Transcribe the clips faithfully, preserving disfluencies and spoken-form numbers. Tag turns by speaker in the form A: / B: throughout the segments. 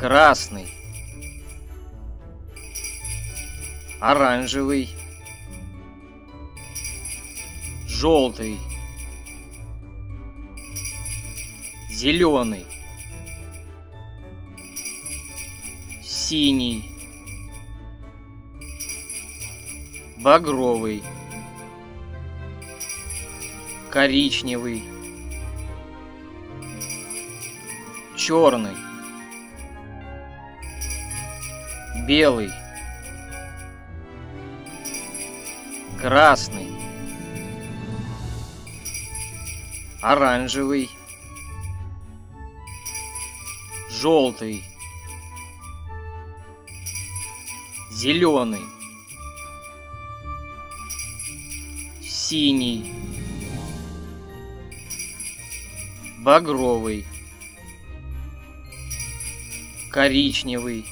A: красный, оранжевый, желтый, зеленый, синий, багровый, коричневый, черный, белый, красный, оранжевый, желтый, зеленый, синий, багровый, коричневый,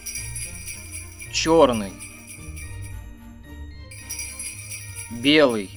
A: черный, белый,